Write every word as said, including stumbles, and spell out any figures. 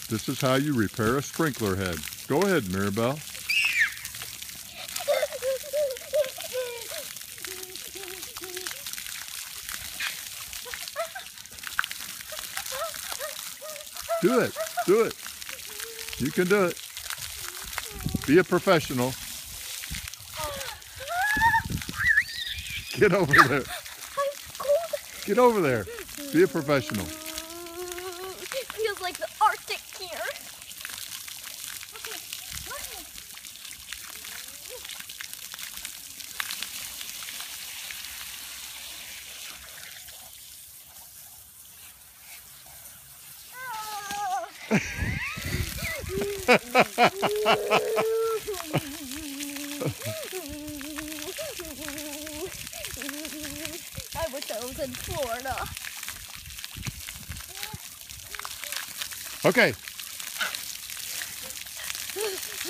This is how you repair a sprinkler head. Go ahead, Mirabelle. Do it. Do it. You can do it. Be a professional. Get over there. Get over there. Be a professional. Feels like the Arctic here. Okay, run. I wish I was in Florida. Okay.